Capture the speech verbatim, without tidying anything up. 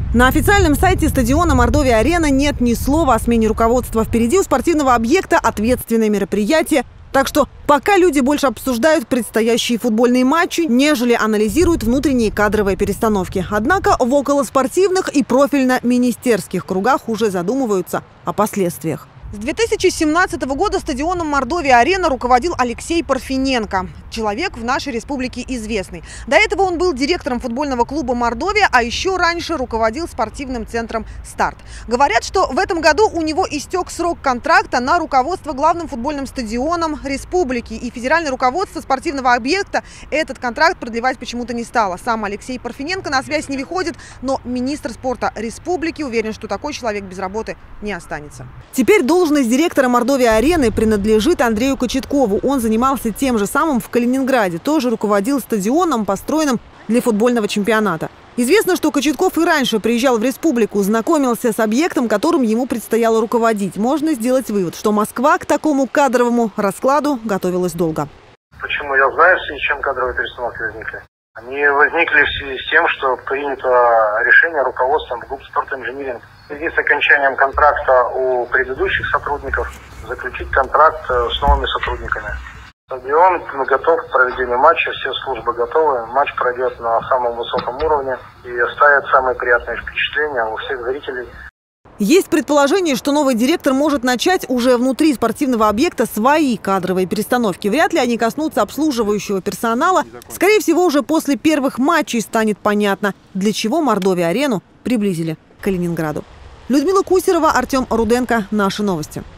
На официальном сайте стадиона Мордовия-Арена нет ни слова о смене руководства. Впереди у спортивного объекта ответственное мероприятие. Так что пока люди больше обсуждают предстоящие футбольные матчи, нежели анализируют внутренние кадровые перестановки. Однако в околоспортивных и профильно-министерских кругах уже задумываются о последствиях. С две тысячи семнадцатого года стадионом Мордовия-Арена руководил Алексей Парфиненко. Человек в нашей республике известный. До этого он был директором футбольного клуба «Мордовия», а еще раньше руководил спортивным центром «Старт». Говорят, что в этом году у него истек срок контракта на руководство главным футбольным стадионом республики. И федеральное руководство спортивного объекта этот контракт продлевать почему-то не стало. Сам Алексей Парфиненко на связь не выходит, но министр спорта республики уверен, что такой человек без работы не останется. Теперь должность директора Мордовия-Арены принадлежит Андрею Кочеткову. Он занимался тем же самым в Калининграде. Тоже руководил стадионом, построенным для футбольного чемпионата. Известно, что Кочетков и раньше приезжал в республику, знакомился с объектом, которым ему предстояло руководить. Можно сделать вывод, что Москва к такому кадровому раскладу готовилась долго. Почему я знаю, в связи с чем кадровые перестановки возникли? Они возникли в связи с тем, что принято решение руководством ГУП «Спорт-инжиниринг» в связи с окончанием контракта у предыдущих сотрудников заключить контракт с новыми сотрудниками. Стадион готов к проведению матча, все службы готовы. Матч пройдет на самом высоком уровне и оставит самые приятные впечатления у всех зрителей. Есть предположение, что новый директор может начать уже внутри спортивного объекта свои кадровые перестановки. Вряд ли они коснутся обслуживающего персонала. Скорее всего, уже после первых матчей станет понятно, для чего Мордовия-Арену приблизили к Калининграду. Людмила Кусерова, Артем Руденко. Наши новости.